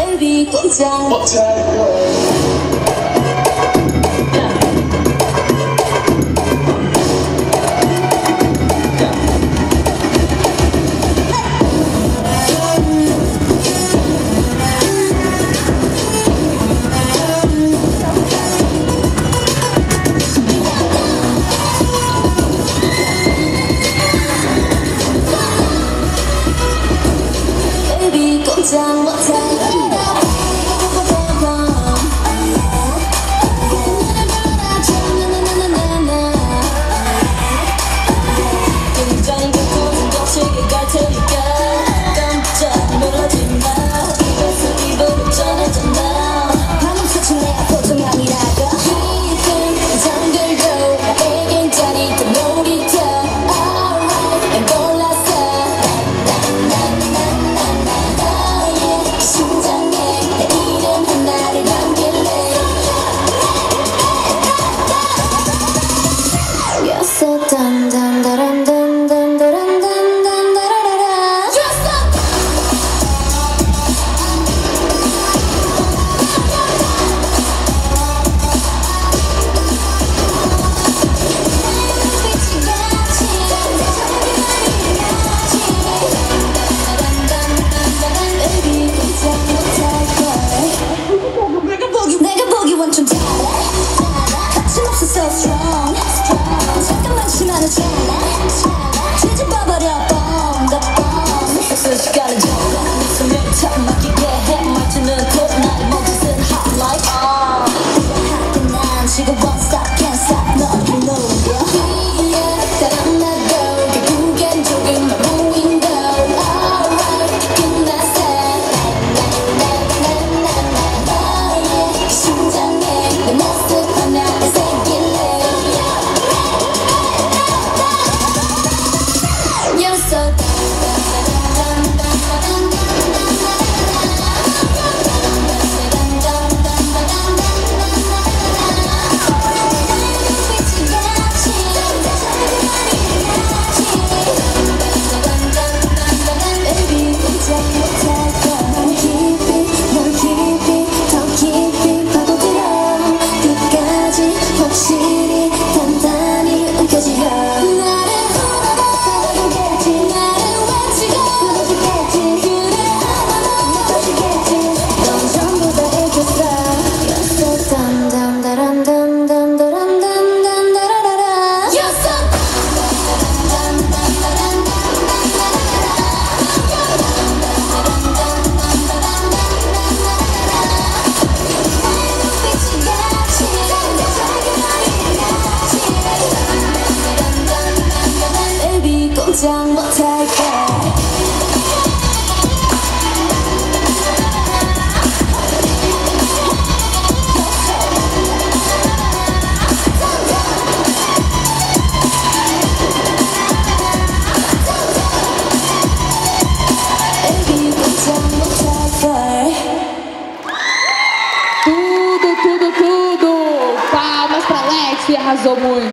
Baby 꼼짝 못할 거야. 꼼짝 못할 잠깐만 심하는 찰나 뒤집어버려 뻥다 뻥 순식간에 적어 숨을 턱 막히게 해 말투는 톱날 몸짓은 hot like 핫한 난 지금 won't stop can't stop 너를 놓으려 다른 나도 결국엔 조금 무인도 alright 끝났어 심장에 내 모습 하나에 새길래 꼼짝 못할 거야. Baby 꼼짝 못할 거야. Tudo! Palmas pra Leti, arrasou muito.